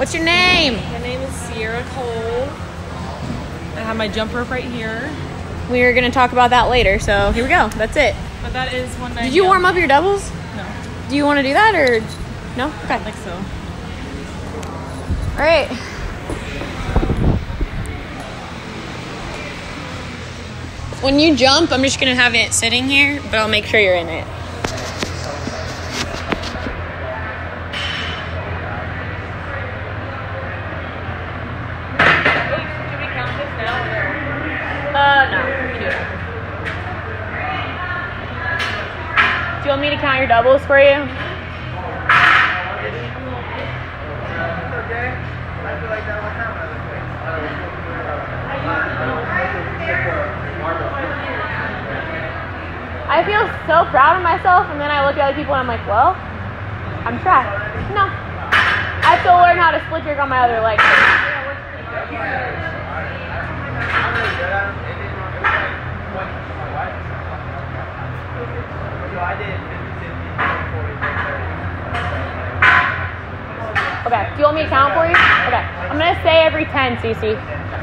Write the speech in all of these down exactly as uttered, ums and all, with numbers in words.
What's your name? My name is Sierra Cole. I have my jump rope right here. We are going to talk about that later, so here we go. That's it. But that is one night. Did you warm up your doubles? No. Do you want to do that or no? Okay. I think so. All right. When you jump, I'm just going to have it sitting here, but I'll make sure you're in it. Uh, no. You do it. Do you want me to count your doubles for you? Okay. I feel like that one time I feel so proud of myself, and then I look at other people and I'm like, well, I'm trash. No. I have to learn how to split jerk on my other leg. Okay, do you want me to count for you? Okay, I'm going to say every ten, Cece.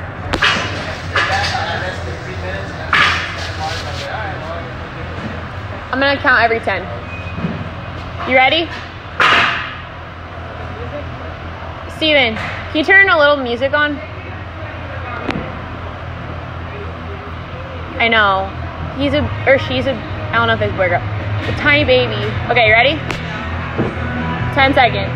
I'm going to count every ten. You ready? Steven, can you turn a little music on? I know. He's a, or she's a, I don't know if it's a boy or girl. A tiny baby. Okay, you ready? ten seconds.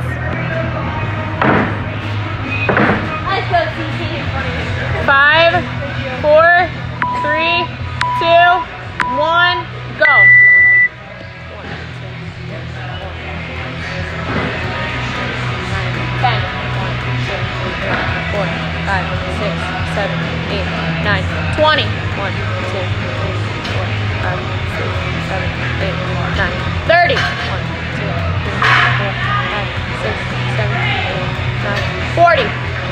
Let's go, Cece. Five, four, three, two, one, go. Ten. One, two, three, four, five, six, seven, eight, nine, twenty. One, two, three, four, five, six, seven, eight, nine, thirty. One, two, three, four, five, six, seven, eight, nine, forty.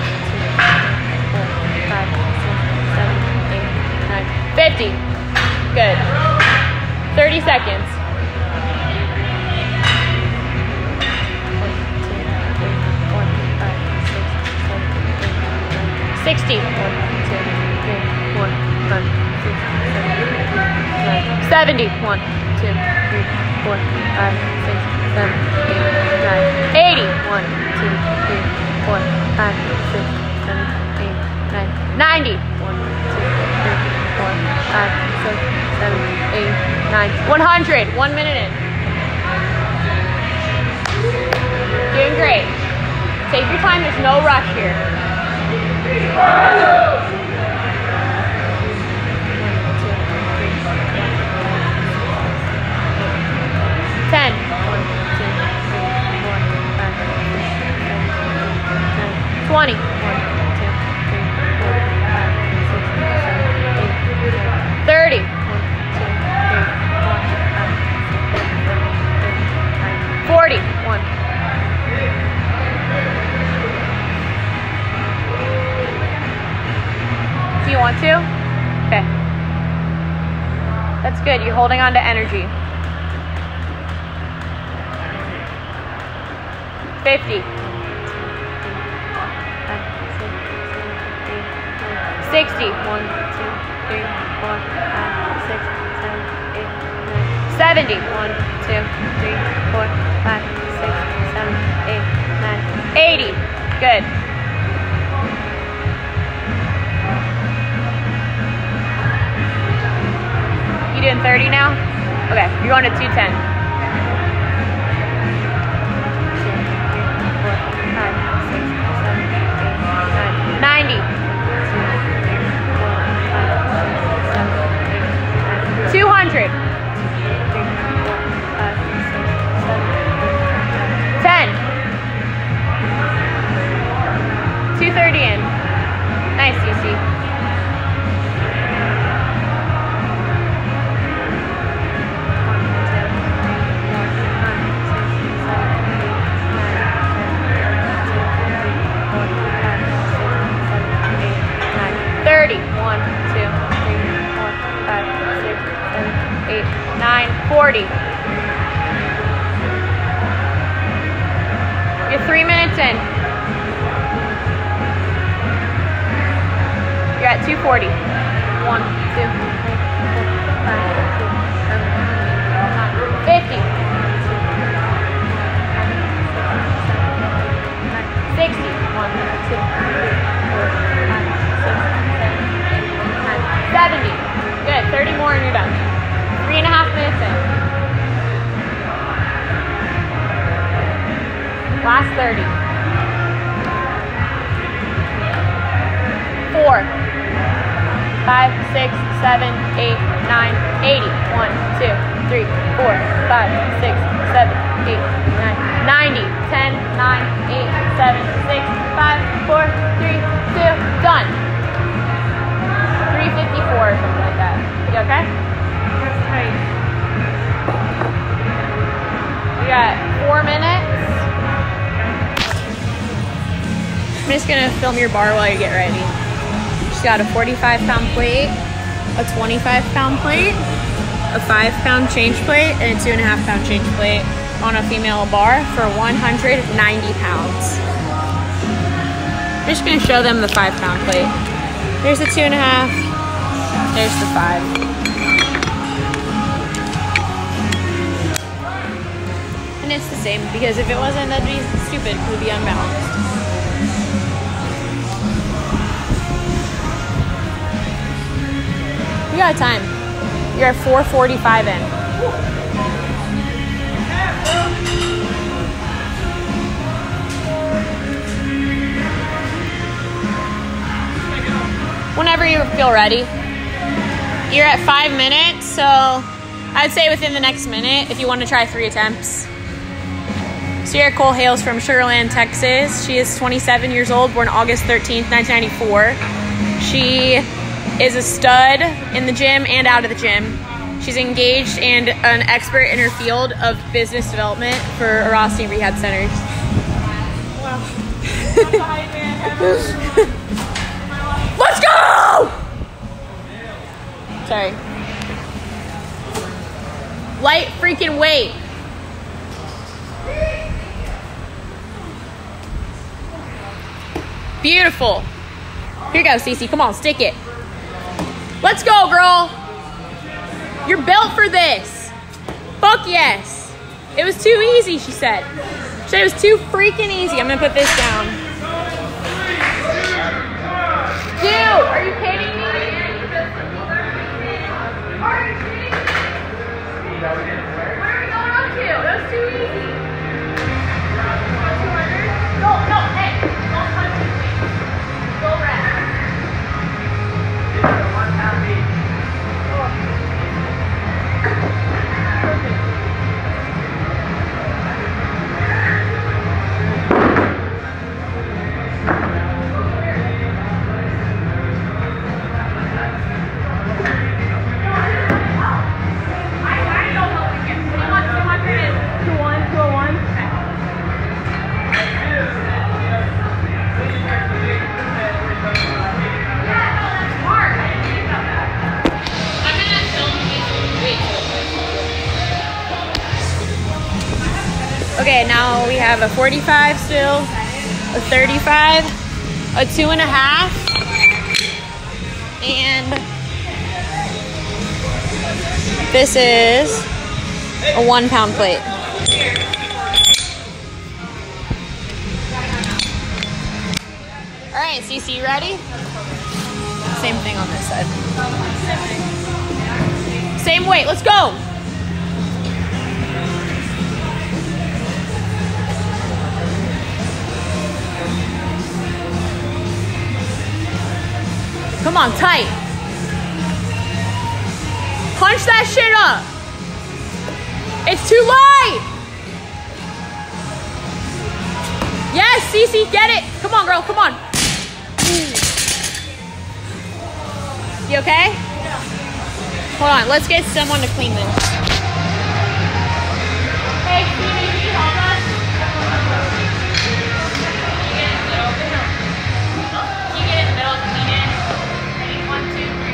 fifty. Good. thirty seconds. sixty. seventy. one, two, three, four, five, six, seven, eight, nine. eighty. one, two, three, four, five, six, seven, eight, nine. ninety. one, two, three, four, five, six, seven, eight, nine. one hundred. One minute in. Doing great. Take your time. There's no rush here. ten. one, two, three, four, five, six, seven, eight, nine. twenty. one, two, three, four, five, six, seven, eight, nine. thirty. one, two, three, four, five, six, seven, eight, nine. forty. one. Do you want to? Okay. That's good. You're holding on to energy. fifty. sixty. one, two, three, four, five, six, seven, eight, nine. seventy. one, two, three, four, five, six, seven, eight, nine. eighty. Good. You doing thirty now? Okay, you're going to two ten. ninety. two hundred. ten. two thirty in. Nice, Cece. thirty. one, two, three, four, five, six, seven, eight, nine, forty. You're three minutes in. two forty. One, two, three, four, five, six, seven, eight, nine, fifty. sixty. One, two, three, four, five, six, seven, eight, nine, seventy. Good. thirty more and you're done. Three and a half minutes in. Last thirty. Four. Five, six, seven, eight, nine, eighty. One, two, three, four, five, six, seven, eight, nine, ninety. Ten, nine, eight, seven, six, five, four, three, two, done. three fifty-four or something like that. You okay? That's tight. We got four minutes. I'm just gonna film your bar while you get ready. She's got a forty-five pound plate, a twenty-five pound plate, a five pound change plate, and a two and a half pound change plate on a female bar for one hundred ninety pounds. I'm just gonna show them the five pound plate. There's the two and a half, there's the five. And it's the same because if it wasn't, that'd be stupid, it would be unbalanced. We got time. You're at four forty-five in. Whenever you feel ready. You're at five minutes, so I'd say within the next minute if you want to try three attempts. Sierra Cole hails from Sugar Land, Texas. She is twenty-seven years old, born August thirteenth, nineteen ninety-four. She is a stud in the gym and out of the gym. She's engaged and an expert in her field of business development for Arosty Rehab Centers. Let's go! Sorry. Light freaking weight. Beautiful. Here you go, Cece. Come on, stick it. Let's go, girl. You're built for this. Fuck yes. It was too easy, she said. She said it was too freaking easy. I'm gonna put this down. Dude, are you kidding me? Are you kidding me? Where are we going up to? That was too easy. two hundred? No, no, hey. Don't touch me, please. Go rest. One pound each. Okay, now we have a forty-five still, a thirty-five, a two and a half, and this is a one pound plate. All right, Cece, you ready? Same thing on this side. Same weight, let's go. Come on, tight. Punch that shit up. It's too light. Yes, Cece, get it. Come on, girl, come on. You okay? Hold on, let's get someone to clean this. Hey, Stevie, can you help us? Can you get in the middle and clean it? Ready? One, two, three.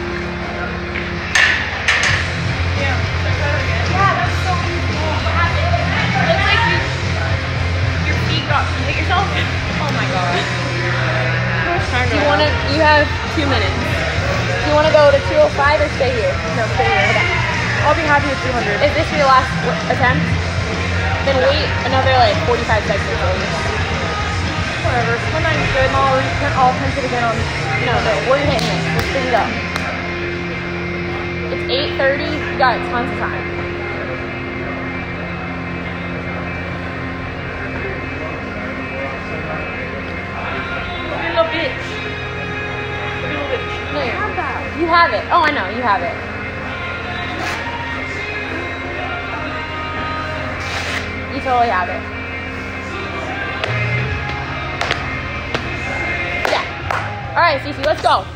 Yeah, yeah, that's so cool. What happened? It looks like you, your feet got, you hit yourself? Oh my god. Do you want to, you have two minutes. Do you want to go to two oh five or stay here? No, stay here. Okay. I'll be happy with two hundred. Is this your last w- attempt? Then wait another like forty-five seconds at least. Whatever. one ninety is good. And I'll, re- I'll print it again on. No, no, we're hitting this. Let's bring it up. It's eight thirty. You got tons of time. Look at little bitch. Look at little bitch. No, you have that. You have it. Oh, I know. You have it. You totally have it. Yeah. All right, Cece, let's go.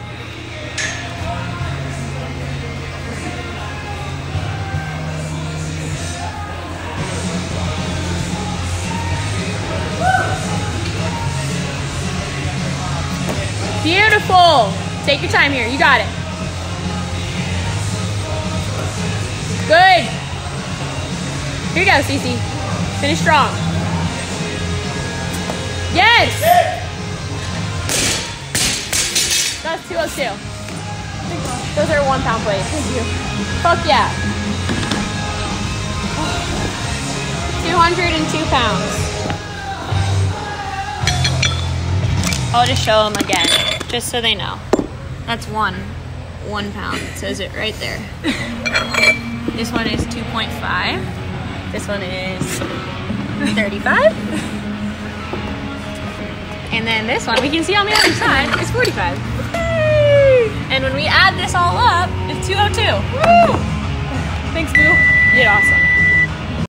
Beautiful. Take your time here. You got it. Good. Here you go, Cece. Finish strong. Yes. That's two oh two. Those are one pound plates. Thank you. Fuck yeah. two hundred two pounds. I'll just show them again, just so they know. That's one, one pound. It says it right there. This one is two point five. This one is thirty-five. And then this one, we can see on the other side, is forty-five. Yay! And when we add this all up, it's two oh two. Woo! Thanks, Boo. You did awesome.